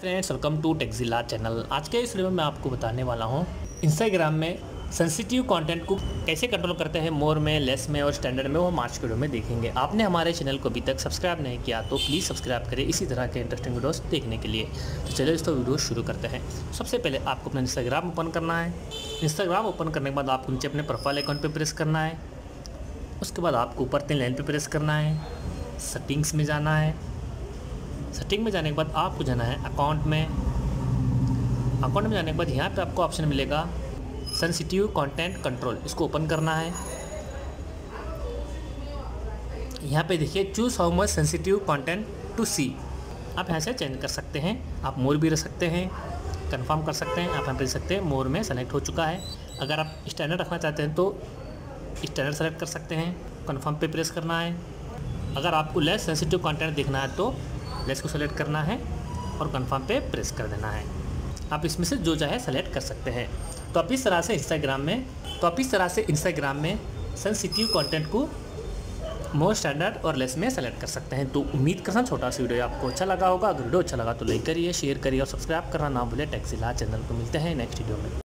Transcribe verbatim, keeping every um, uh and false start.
Friends, welcome to Techzilla channel. आज के इस वीडियो में मैं आपको बताने वाला हूं इंस्टाग्राम में सेंसिटिव कंटेंट को कैसे कंट्रोल करते हैं। मोर में, लेस में और स्टैंडर्ड में, वो हम आज के वीडियो में देखेंगे। आपने हमारे चैनल को अभी तक सब्सक्राइब नहीं किया तो प्लीज़ सब्सक्राइब करें इसी तरह के इंटरेस्टिंग वीडियोस देखने के लिए। तो चलिए दोस्तों वीडियो शुरू करते हैं। सबसे पहले आपको अपना इंस्टाग्राम ओपन करना है। इंस्टाग्राम ओपन करने के बाद आपको नीचे अपने प्रोफाइल अकाउंट पर प्रेस करना है। उसके बाद आपको ऊपर तीन लाइन पर प्रेस करना है, सेटिंग्स में जाना है। सेटिंग में जाने के बाद आपको जाना है अकाउंट में। अकाउंट में जाने के बाद यहाँ पे आपको ऑप्शन मिलेगा सेंसिटिव कंटेंट कंट्रोल, इसको ओपन करना है। यहाँ पे देखिए choose how much sensitive content to see, आप यहाँ से चेंज कर सकते हैं। आप मोर भी रख सकते हैं, कंफर्म कर सकते हैं। आप यहाँ पे देख सकते हैं मोर में सेलेक्ट हो चुका है। अगर आप स्टैंडर्ड रखना चाहते हैं तो स्टैंडर्ड सेलेक्ट कर सकते हैं, कंफर्म पे प्रेस करना है। अगर आपको लेस सेंसिटिव कंटेंट देखना है तो लेस को सेलेक्ट करना है और कंफर्म पे प्रेस कर देना है। आप इसमें से जो चाहे सेलेक्ट कर सकते हैं। तो आप इस तरह से इंस्टाग्राम में तो आप इस तरह से इंस्टाग्राम में सेंसिटिव कंटेंट को मोर, स्टैंडर्ड और लेस में सेलेक्ट कर सकते हैं। तो उम्मीद करता हूं छोटा सा वीडियो आपको अच्छा लगा होगा। अगर वीडियो अच्छा लगा तो लाइक करिए, शेयर करिए और सब्सक्राइब करना ना भूलें टेक्जिला चैनल को। मिलते हैं नेक्स्ट वीडियो में।